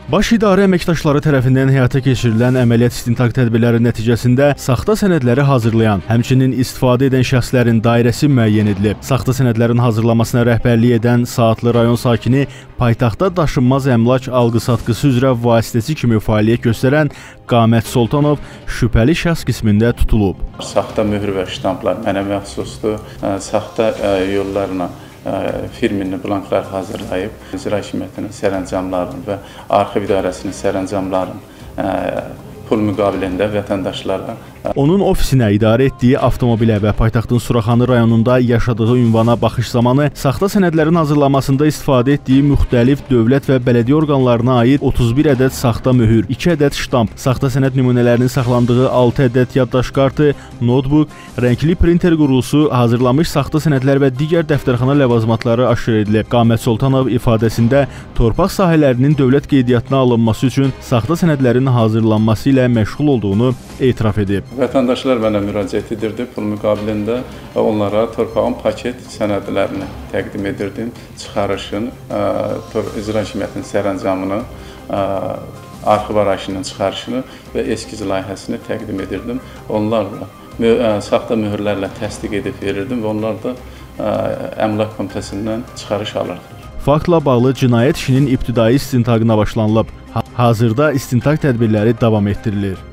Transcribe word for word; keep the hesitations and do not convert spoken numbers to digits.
Baş İdarə əməkdaşları tərəfindən həyata keçirilən əməliyyat istintaq tədbirləri nəticəsində saxta sənədləri hazırlayan, həmçinin istifadə edən şəxslərin dairəsi müəyyən edilib. Saxta sənədlərin hazırlamasına rəhbərlik edən Saatlı rayon sakini paytaxtda daşınmaz əmlak alqı-satqısı üzrə vasitəçi kimi fəaliyyət göstərən Qamət Soltanov şübhəli şəxs qismində tutulub. Saxta möhür və ştamplar mənə məxsusdur. Saxta yollarla firminli blanklar hazırlayıb, İcra Hakimiyyətinin sərəncamlarını və Arxiv İdarəsinin sərəncamlarını pul müqabilində vətəndaşlara. Onun ofisinə idarə etdiyi avtomobilə və paytaxtın Suraxanı rayonunda yaşadığı ünvana baxış zamanı saxta sənədlərin hazırlanmasında istifadə etdiyi müxtəlif dövlət və bələdiyyə orqanlarına aid otuz bir ədəd saxta möhür, iki ədəd ştamp, saxta sənəd nümunələrinin saxlandığı altı ədəd yaddaş kartı, notebook, rəngli printer qurulusu, hazırlanmış saxta sənədlər və digər dəftərxana ləvazimatları aşkar edilib. Qamət Soltanov ifadəsində torpaq sahələrinin dövlət qeydiyyatına alınması üçün saxta sənədlərin hazırlanması ilə məşğul olduğunu etiraf edib. Vətəndaşlar mənə müraciət edirdi pul müqabilində və onlara torpağın paket sənədlərini təqdim edirdim. Çıxarışın, İcra Hakimiyyətinin sərəncamını, arxiv arayışının çıxarışını və eskiz layihəsini təqdim edirdim. Onlarla saxta möhürlərlə təsdiq edib verirdim və onlar da Əmlak Komitəsindən çıxarış alırdı. Faktla bağlı cinayət işinin ibtidai istintaqına başlanılıb. Hazırda istintaq tədbirləri davam etdirilir.